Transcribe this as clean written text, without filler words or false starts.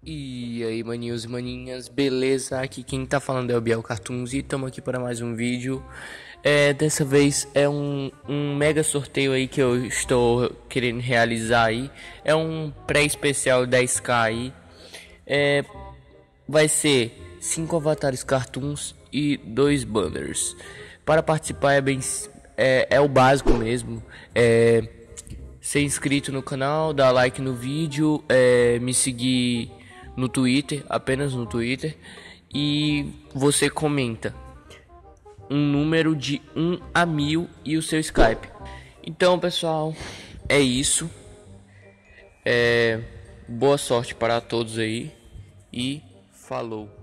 E aí, maninhos e maninhas, beleza? Aqui quem tá falando é o Biel Cartoons e estamos aqui para mais um vídeo. Dessa vez é um mega sorteio aí que eu estou querendo realizar aí. É um pré-especial 10k aí. É, Vai ser 5 avatares cartoons e 2 banners. Para participar é o básico mesmo. Ser inscrito no canal, dar like no vídeo, me seguir no Twitter, apenas no Twitter, e você comenta um número de 1 a 1000 e o seu Skype. Então, pessoal, é isso. Boa sorte para todos aí e falou.